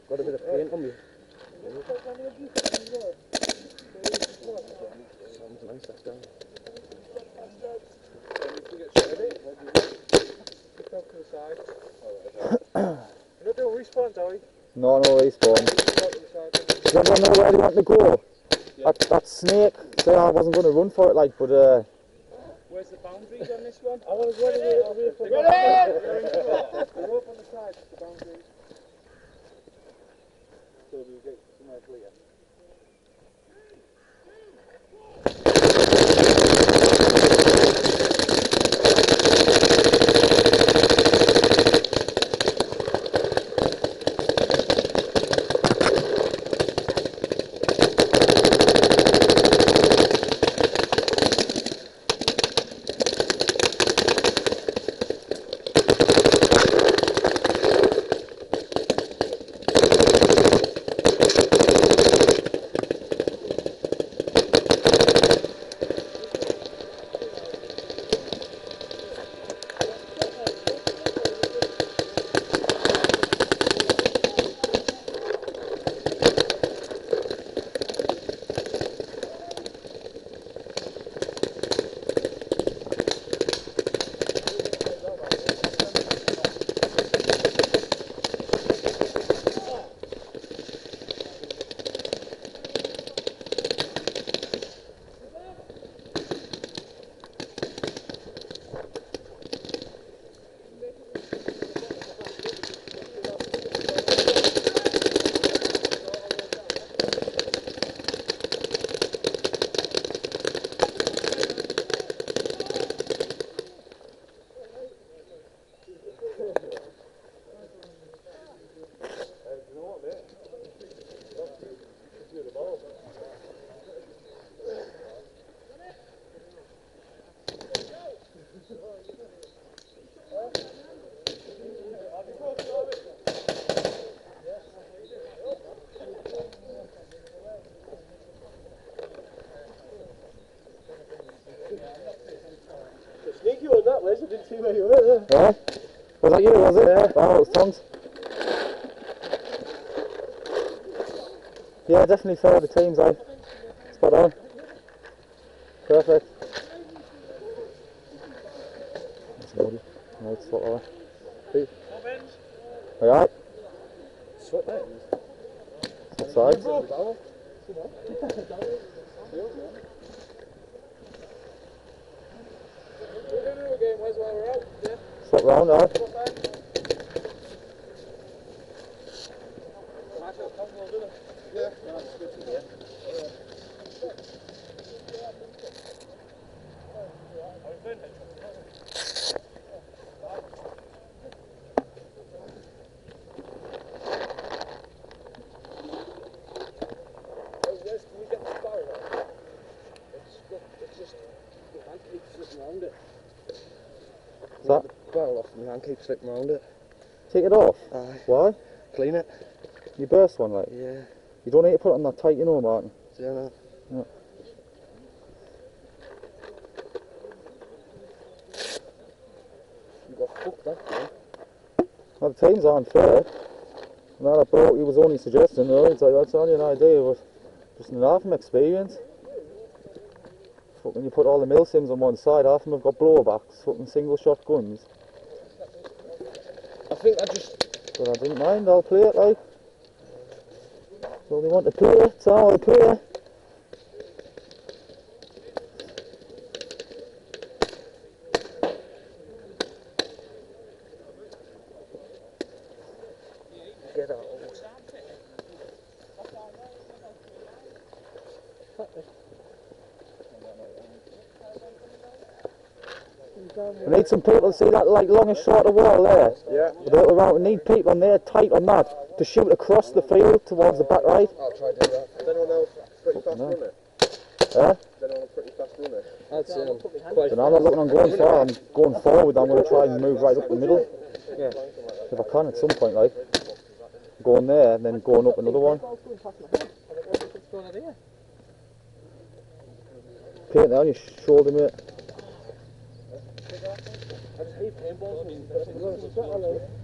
Got a bit of paint on me. Sounds nice, that's down. You're not doing respawns, are we? No, no respawn. Does everyone know where they want to go? Yeah. That snake, so I wasn't going to run for it, like, but where's the boundaries on this one? I want to run away from the We're up on the side, the boundaries. So we'll get somewhere clear. Sneaky one that was, I didn't see where you were there. yeah. Was that you, was it? Yeah. Oh, it was Tom's. Yeah, definitely fair the teams, eh? Spot on. Perfect. That's lovely. Right, spot on. Alright. Sweat that. Outside. Slot round, alright. Is that? Barrel off and my hand keeps slipping around it. Take it off? Aye. Why? Clean it. You burst one, like? Yeah. You don't need to put it on that tight, you know, Martin. Yeah, no. Yeah. You got fucked that game. Well, the teams aren't fair. No, that bloke he was only suggesting, though. It's like, that's only an idea, but just enough from experience. Fucking you put all the mill sims on one side, half of them have got blowbacks, fucking single shot guns. I think I just... But I didn't mind, I'll play it, like. That's all they want to play, it's all I play. Get out. We need some people to see that like long and short of wall there. Yeah. We need people on there tight on that to shoot across the field towards the back right. I'll try to do that. Is anyone else pretty fast runner? Yeah? Is anyone pretty fast runner? I'd say So now I'm not looking on going far, I'm going forward, I'm going to try and move right up the middle. Yeah. If I can at some point, like. Going there and then going up another one. Paint there on your shoulder, mate. I just hate paintballs.